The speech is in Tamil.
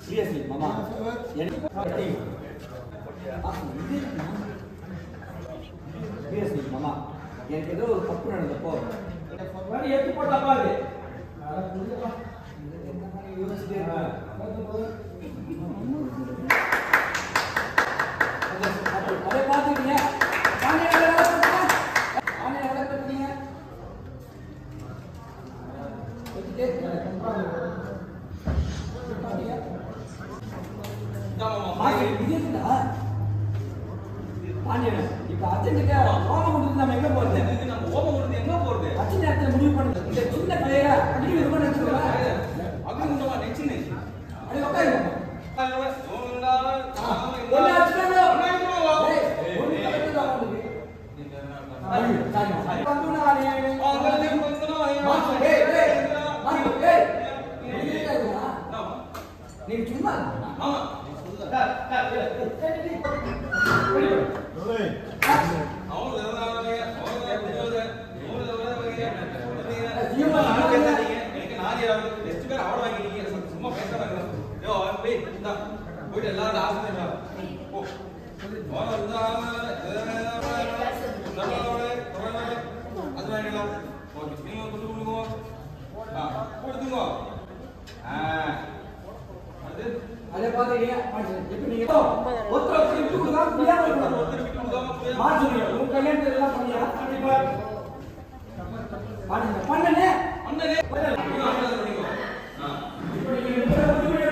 Seriously, Mama. Seriously, Mama. எனக்கு ஏதோ ஒரு தப்பு நடந்தப்போ எடுத்து போட்டா பாரு. அதை பார்த்துட்டீங்க. இப்ப அர்ஜென்ட்டுக்கு ஓமம் கொடுத்து நம்ம எங்க போறது? நம்ம ஓமம் கொடுத்து எங்க போறது? அர்ஜென்ட் நேரத்துல முடிவு பண்ணுது. இந்த சின்ன பையரா அடிக்க விரும்ப நினைச்சுக்கல. அங்க உண்டமா நெச்சினே. அது உட்காருங்க. ஒண்ணா அடிச்சாங்க. ஏய், ஒண்ணு கலந்து தான் வந்து. ஐயோ, சாரி. வந்துனா வாங்க. அவங்களே வந்துனா வாங்க. ஏய், ஏய். ஏய். நீங்க சும்மா. ஆமா. அதே பாத்தீங்க இப்ப நீங்க ஒருத்தர் திருப்பி தான் புரியாம இருக்கணும். ஒருத்தர் விட்டு விடாம மாத்துங்க. உங்க கல்யாணத்தை எல்லாம் பண்ணியா கண்டிப்பா பண்ணுங்க. பண்ணனே பண்ணனே. இப்போ நீங்க